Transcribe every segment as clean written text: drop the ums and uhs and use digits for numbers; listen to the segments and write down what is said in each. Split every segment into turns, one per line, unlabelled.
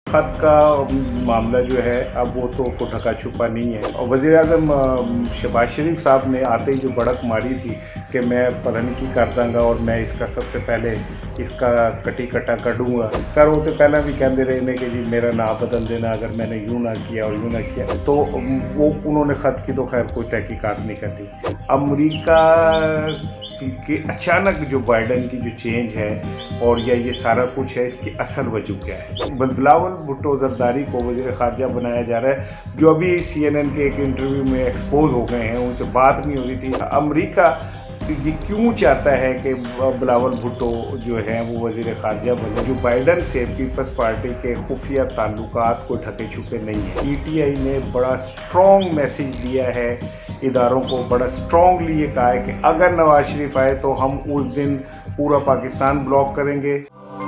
खत का मामला जो है अब वो तो को ढका छुपा नहीं है। और वज़ीर-ए-आज़म शहबाज शरीफ साहब ने आते ही जो भड़क मारी थी कि मैं पता नहीं की कर दांगा और मैं इसका सबसे पहले इसका कटी कटा करूँगा। सर वो तो पहले भी कहते रहे ने कि जी मेरा नाम बदल देना अगर मैंने यूँ ना किया और यूँ ना किया। तो वो उन्होंने ख़त की तो खैर कोई तहकीकात नहीं कर दी। अमेरिका कि अचानक जो बाइडन की जो चेंज है और या ये सारा कुछ है, इसकी असल वजह क्या है? बिलावल भुट्टो ज़रदारी को वज़ीर ख़ारजा बनाया जा रहा है, जो अभी CNN के एक इंटरव्यू में एक्सपोज हो गए हैं, उनसे बात नहीं हो रही थी। अमेरिका ये क्यों चाहता है कि बिलावल भुट्टो जो है वो वज़ीर ख़ारजा बने? जो बाइडन से पीपल्स पार्टी के खुफिया ताल्लुकात को ढके छुपे नहीं है। PTI ने बड़ा स्ट्रॉन्ग मैसेज दिया है इदारों को, बड़ा स्ट्रॉन्गली ये कहा है कि अगर नवाज शरीफ आए तो हम उस दिन पूरा पाकिस्तान ब्लॉक करेंगे।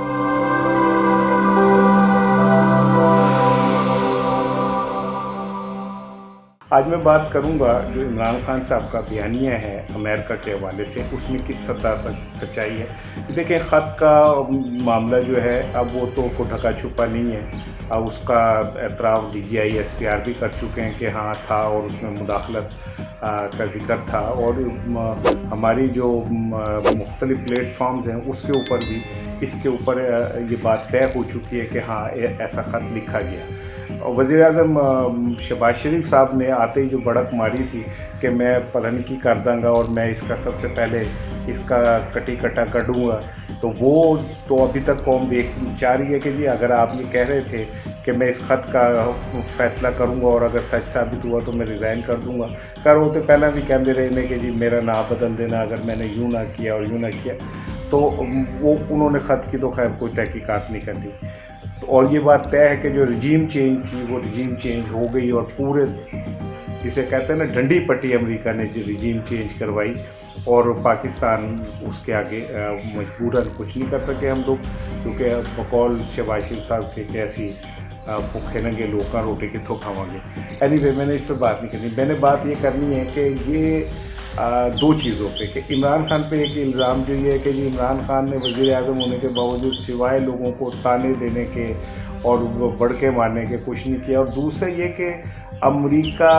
आज मैं बात करूंगा जो इमरान खान साहब का बयानिया है अमेरिका के हवाले से, उसमें किस सतह तक सच्चाई है। देखें, ख़त का मामला जो है अब वो तो को ढका छुपा नहीं है। अब उसका एतराफ़ DGI SPR भी कर चुके हैं कि हाँ था और उसमें मुदाखलत का जिक्र था, और हमारी जो मुख्तलिफ़ प्लेटफॉर्म्स हैं उसके ऊपर भी इसके ऊपर ये बात तय हो चुकी है कि हाँ ऐसा ख़त लिखा गया। वज़ीर-ए-आज़म शहबाज शरीफ साहब ने आते ही जो भड़क मारी थी कि मैं पता नहीं की कर दांगा और मैं इसका सबसे पहले इसका कटी कटा करूँगा, तो वो तो अभी तक कौम देख चाह रही है कि जी अगर आप ये कह रहे थे कि मैं इस ख़त का फ़ैसला करूँगा और अगर सच साबित हुआ तो मैं रिज़ाइन कर दूँगा। सर वो तो पहले भी कहते रहे ने कि जी मेरा नाम बदल देना अगर मैंने यूँ ना किया और यूँ ना किया। तो वो उन्होंने ख़त की तो खैर कोई तहकीकात नहीं कर दी। और ये बात तय है कि जो रजीम चेंज थी वो रजीम चेंज हो गई, और पूरे जिसे कहते हैं ना डंडी पट्टी अमेरिका ने जो रजीम चेंज करवाई, और पाकिस्तान उसके आगे मजबूरन कुछ नहीं कर सके हम लोग, क्योंकि बकौल शहबाज शरीफ साहब के कैसी भूखे नंगे लोग का रोटी कितों खावांगे। एनीवे मैंने इस पर बात नहीं करनी। मैंने बात ये करनी है कि ये दो चीज़ों पे कि इमरान खान पे एक इल्ज़ाम जो ये है कि जी इमरान खान ने वज़ीर आज़म होने के बावजूद सिवाय लोगों को ताने देने के और बड़के मारने के कुछ नहीं किया, और दूसरा ये कि अमेरिका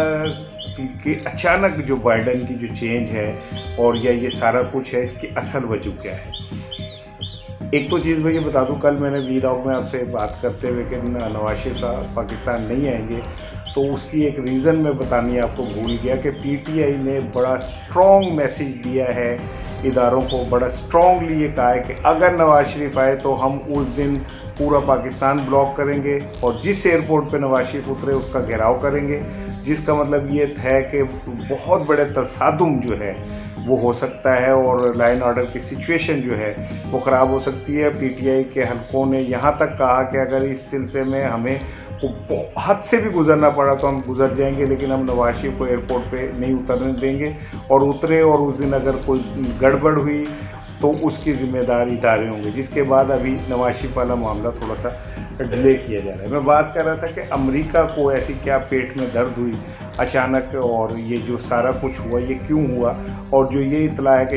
कि अचानक जो बाइडन की जो चेंज है और या ये सारा कुछ है, इसकी असल वजह क्या है। एक तो चीज़ मैं ये बता दूं, कल मैंने वीलॉग में आपसे बात करते हुए कि नवाज शरीफ साहब पाकिस्तान नहीं आएंगे, तो उसकी एक रीज़न मैं बतानी आपको भूल गया कि PTI ने बड़ा स्ट्रॉन्ग मैसेज दिया है इदारों को, बड़ा स्ट्रॉन्गली ये कहा है कि अगर नवाज शरीफ आए तो हम उस दिन पूरा पाकिस्तान ब्लॉक करेंगे, और जिस एयरपोर्ट पे नवाज शरीफ उतरे उसका घेराव करेंगे, जिसका मतलब ये है कि बहुत बड़े तसादुम जो है वो हो सकता है और लाइन ऑर्डर की सिचुएशन जो है वो ख़राब हो सकती है। PTI के हलकों ने यहाँ तक कहा कि अगर इस सिलसिले में हमें हद से भी गुजरना पड़ा तो हम गुजर जाएंगे, लेकिन हम नवाज शरीफ को एयरपोर्ट पे नहीं उतरने देंगे, और उतरे और उस दिन अगर कोई गड़बड़ हुई तो उसकी ज़िम्मेदार इदारे होंगे। जिसके बाद अभी नवाज शरीफ वाला मामला थोड़ा सा डिले किया जा रहा है। मैं बात कर रहा था कि अमेरिका को ऐसी क्या पेट में दर्द हुई अचानक, और ये जो सारा कुछ हुआ ये क्यों हुआ, और जो ये इतला है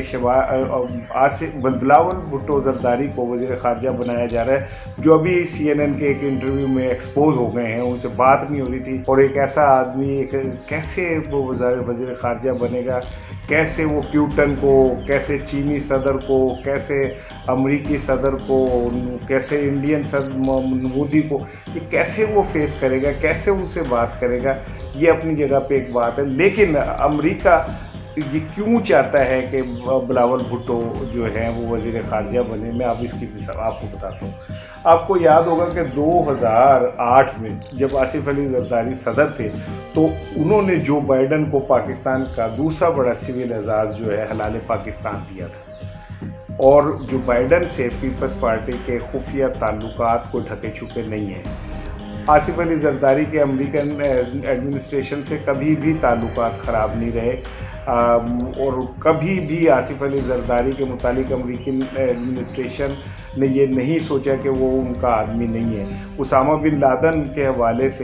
कि बिलावल भुट्टो ज़रदारी को वज़ीर ख़ारजा बनाया जा रहा है, जो अभी CNN के एक इंटरव्यू में एक्सपोज हो गए हैं, उनसे बात नहीं हो रही थी। और एक ऐसा आदमी एक कैसे वो वज़ीर ख़ारजा बनेगा, कैसे वो प्यूटन को, कैसे चीनी सदर को, कैसे अमरीकी सदर को, कैसे इंडियन सदर मोदी को, ये कैसे वो फेस करेगा, कैसे उनसे बात करेगा, ये अपनी जगह पे एक बात है। लेकिन अमेरिका ये क्यों चाहता है कि बिलावल भुट्टो जो है वो वज़ीर ख़ारजा बने, मैं अब इसकी भी आपको बताता हूँ। आपको याद होगा कि 2008 में जब आसिफ अली ज़रदारी सदर थे, तो उन्होंने जो बाइडन को पाकिस्तान का दूसरा बड़ा सिविल एजाज़ जो है हलाल पाकिस्तान दिया था, और जो बाइडन से पीपल्स पार्टी के खुफिया ताल्लुकात को ढके छुपे नहीं हैं। आसिफ अली ज़रदारी के अमेरिकन एडमिनिस्ट्रेशन से कभी भी ताल्लुकात ख़राब नहीं रहे, और कभी भी आसिफ अली ज़रदारी के मुतालिक अमेरिकन एडमिनिस्ट्रेशन ने ये नहीं सोचा कि वो उनका आदमी नहीं है। उसामा बिन लादेन के हवाले से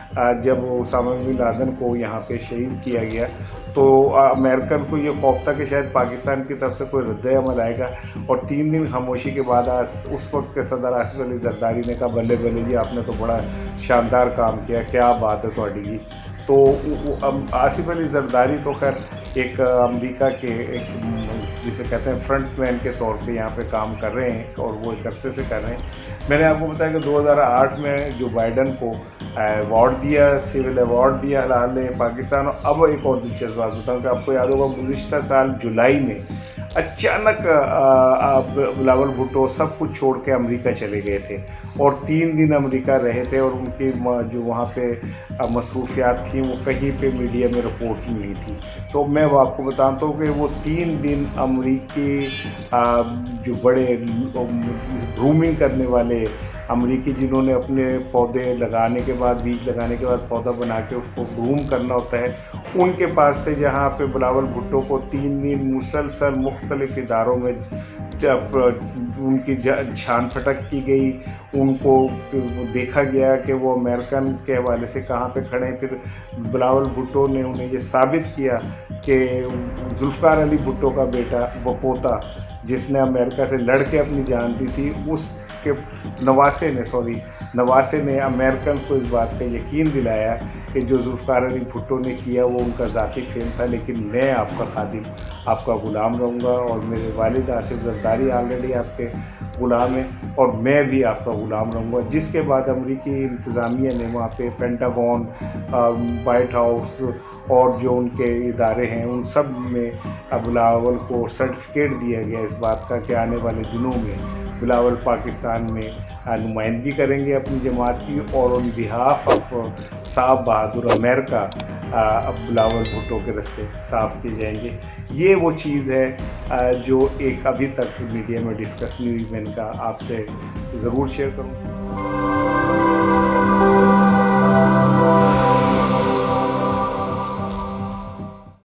जब उसामा बिन लादेन को यहाँ पे शहीद किया गया, तो अमेरिकन को ये खौफ था कि शायद पाकिस्तान की तरफ से कोई रद्द-ए-अमल आएगा, और 3 दिन खामोशी के बाद उस वक्त के सदर आसिफ अली जरदारी ने कहा, बल्ले बल्ले जी, आपने तो बड़ा शानदार काम किया, क्या बात है तुहाडी जी। तो आसिफ अली जरदारी तो खैर एक अमेरिका के एक जिसे कहते हैं फ्रंट मैन के तौर पे यहाँ पे काम कर रहे हैं, और वो एक अरसे से कर रहे हैं। मैंने आपको बताया कि 2008 में जो बाइडन को अवार्ड दिया, सिविल अवार्ड दिया हाल ने पाकिस्तान। अब एक और दिलचस्प बात बताऊँ कि आपको याद होगा गुज़िश्ता साल जुलाई में अचानक बिलावल भुट्टो सब कुछ छोड़ के अमेरिका चले गए थे, और 3 दिन अमेरिका रहे थे, और उनकी जो वहाँ पे मसरूफियात थी वो कहीं पे मीडिया में रिपोर्ट नहीं हुई थी। तो मैं वो आपको बताता हूँ कि वो 3 दिन अमेरिकी जो बड़े ग्रूमिंग करने वाले अमेरिकी, जिन्होंने अपने पौधे लगाने के बाद, बीज लगाने के बाद पौधा बना के उसको ग्रूम करना होता है, उनके पास थे, जहाँ पे बिलावल भुट्टो को 3 दिन मुसलसल मुख्तलिफ इदारों में उनकी छान फटक की गई। उनको देखा गया कि वो अमेरिकन के हवाले से कहाँ पे खड़े हैं। फिर बिलावल भुट्टो ने उन्हें ये साबित किया कि जुल्फ़िकार अली भुट्टो का बेटा, वो पोता, जिसने अमेरिका से लड़ के अपनी जान दी थी, उसके नवासे ने अमेरिकन को इस बात का यकीन दिलाया कि जो जुल्फ़िकार अली भुट्टो ने किया वो उनका ज़ाती फेल था, लेकिन मैं आपका खादिम, आपका ग़ुलाम रहूँगा, और मेरे वालिद आसिफ ज़रदारी ऑलरेडी आपके ग़ुलाम हैं, और मैं भी आपका ग़ुलाम रहूँगा। जिसके बाद अमेरिकी इंतज़ामिया ने वहाँ पे पेंटागन, वाइट हाउस और जो उनके इदारे हैं, उन सब में बिलावल को सर्टिफिकेट दिया गया इस बात का कि आने वाले दिनों में बिलावल पाकिस्तान में नुमाइंदगी करेंगे अपनी जमात की, और ऑन बिहाफ ऑफ साहब बहादुर अमेरिका बिलावल भुट्टो के रास्ते साफ़ किए जाएंगे। ये वो चीज़ है जो एक अभी तक मीडिया में डिस्कस नहीं हुई, मैंने कहा आपसे ज़रूर शेयर करूँ।